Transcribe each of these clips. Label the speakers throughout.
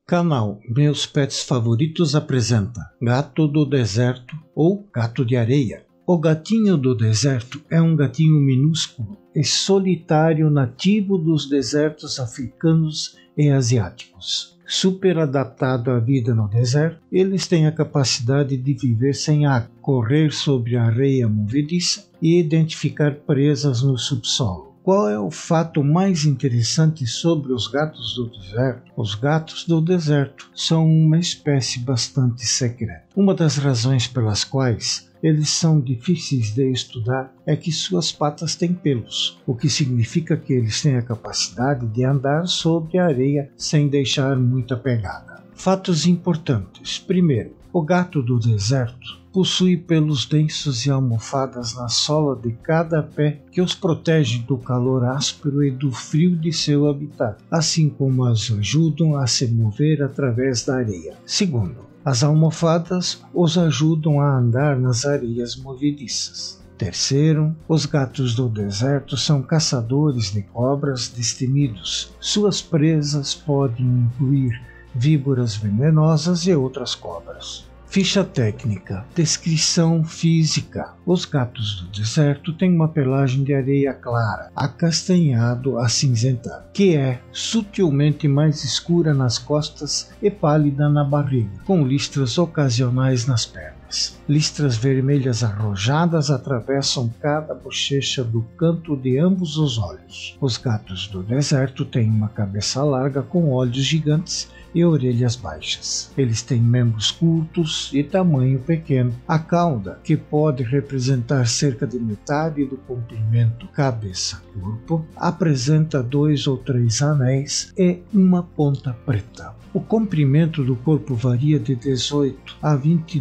Speaker 1: Canal Meus Pets Favoritos apresenta Gato do Deserto ou Gato de Areia. O gatinho do deserto é um gatinho minúsculo e solitário nativo dos desertos africanos e asiáticos. Super adaptado à vida no deserto, eles têm a capacidade de viver sem água, correr sobre a areia movediça e identificar presas no subsolo. Qual é o fato mais interessante sobre os gatos do deserto? Os gatos do deserto são uma espécie bastante secreta. Uma das razões pelas quais eles são difíceis de estudar é que suas patas têm pelos, o que significa que eles têm a capacidade de andar sobre a areia sem deixar muita pegada. Fatos importantes. Primeiro, o gato do deserto possui pelos densos e almofadas na sola de cada pé que os protege do calor áspero e do frio de seu habitat, assim como os ajudam a se mover através da areia. Segundo, as almofadas os ajudam a andar nas areias movediças. Terceiro, os gatos do deserto são caçadores de cobras destemidos. Suas presas podem incluir víboras venenosas e outras cobras. Ficha técnica. Descrição física. Os gatos do deserto têm uma pelagem de areia clara, acastanhado acinzentado, que é sutilmente mais escura nas costas e pálida na barriga, com listras ocasionais nas pernas. Listras vermelhas arrojadas atravessam cada bochecha do canto de ambos os olhos. Os gatos do deserto têm uma cabeça larga com olhos gigantes e orelhas baixas. Eles têm membros curtos e tamanho pequeno. A cauda, que pode representar cerca de metade do comprimento cabeça-corpo, apresenta 2 ou 3 anéis e uma ponta preta. O comprimento do corpo varia de 18 a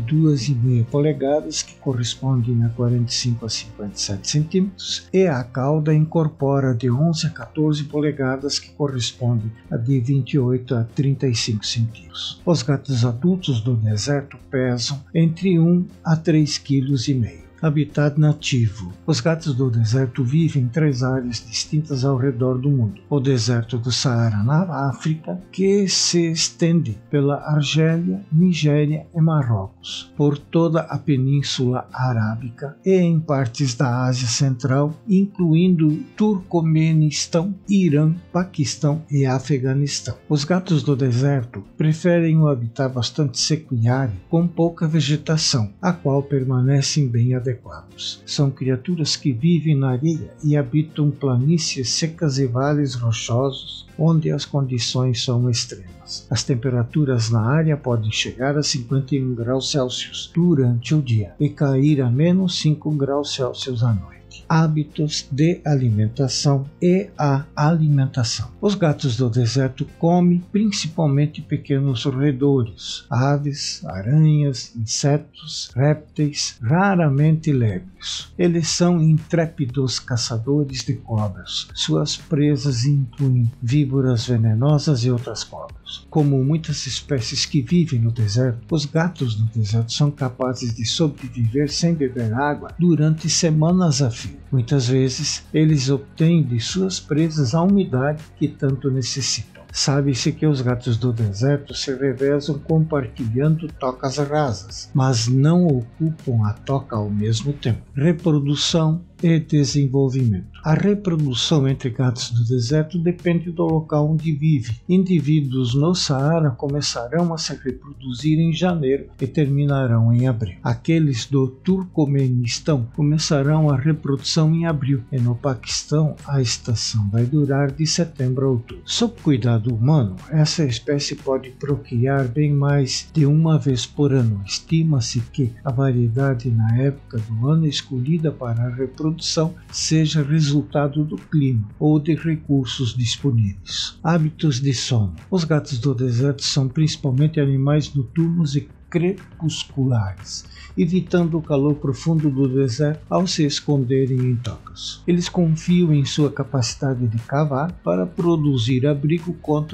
Speaker 1: 22,5 polegadas, que correspondem a 45 a 57 centímetros, e a cauda incorpora de 11 a 14 polegadas, que correspondem a de 28 a 35 centímetros. Os gatos adultos do deserto pesam entre 1 a 3,5 kg. Habitat nativo. Os gatos do deserto vivem em 3 áreas distintas ao redor do mundo. O deserto do Saara na África, que se estende pela Argélia, Nigéria e Marrocos, por toda a Península Arábica e em partes da Ásia Central, incluindo Turcomenistão, Irã, Paquistão e Afeganistão. Os gatos do deserto preferem um habitat bastante seco e árido, com pouca vegetação, a qual permanecem bem adequados. São criaturas que vivem na areia e habitam planícies secas e vales rochosos, onde as condições são extremas. As temperaturas na área podem chegar a 51 graus Celsius durante o dia e cair a menos 5 graus Celsius à noite. Hábitos de alimentação e a alimentação. Os gatos do deserto comem principalmente pequenos roedores, aves, aranhas, insetos, répteis, raramente légumes. Eles são intrépidos caçadores de cobras. Suas presas incluem víboras venenosas e outras cobras. Como muitas espécies que vivem no deserto, os gatos do deserto são capazes de sobreviver sem beber água durante semanas a fio. Muitas vezes, eles obtêm de suas presas a umidade que tanto necessitam. Sabe-se que os gatos do deserto se revezam compartilhando tocas rasas, mas não ocupam a toca ao mesmo tempo. Reprodução e desenvolvimento. A reprodução entre gatos do deserto depende do local onde vive. Indivíduos no Saara começarão a se reproduzir em janeiro e terminarão em abril. Aqueles do Turcomenistão começarão a reprodução em abril e no Paquistão a estação vai durar de setembro a outubro. Sob cuidado humano, essa espécie pode procriar bem mais de uma vez por ano. Estima-se que a variedade na época do ano escolhida para a reprodução seja resultado do clima ou de recursos disponíveis. Hábitos de sono. Os gatos do deserto são principalmente animais noturnos e crepusculares, evitando o calor profundo do deserto ao se esconderem em tocas. Eles confiam em sua capacidade de cavar para produzir abrigo contra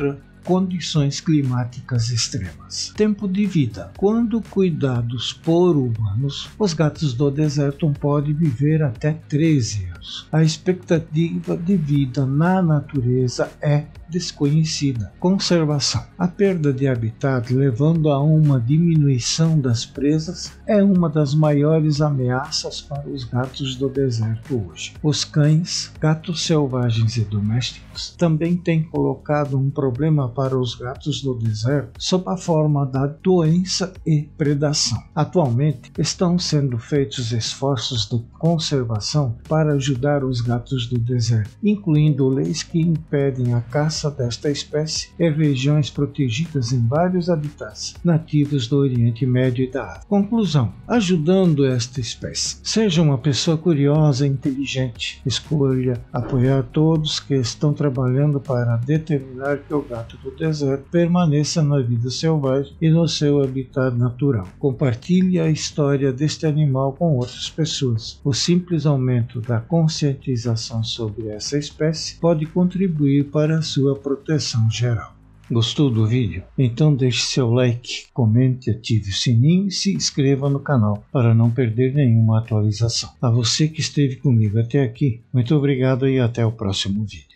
Speaker 1: condições climáticas extremas. Tempo de vida. Quando cuidados por humanos, os gatos do deserto podem viver até 13 anos. A expectativa de vida na natureza é desconhecida. Conservação. A perda de habitat, levando a uma diminuição das presas, é uma das maiores ameaças para os gatos do deserto hoje. Os cães, gatos selvagens e domésticos, também têm colocado um problema para os gatos do deserto sob a forma da doença e predação. Atualmente, estão sendo feitos esforços de conservação para ajudar os gatos do deserto, incluindo leis que impedem a caça desta espécie em regiões protegidas em vários habitats nativos do Oriente Médio e da África. Conclusão: ajudando esta espécie. Seja uma pessoa curiosa e inteligente. Escolha apoiar todos que estão trabalhando para determinar que o gato do deserto permaneça na vida selvagem e no seu habitat natural. Compartilhe a história deste animal com outras pessoas. O simples aumento da conscientização sobre essa espécie pode contribuir para a sua proteção geral. Gostou do vídeo? Então deixe seu like, comente, ative o sininho e se inscreva no canal para não perder nenhuma atualização. A você que esteve comigo até aqui, muito obrigado e até o próximo vídeo.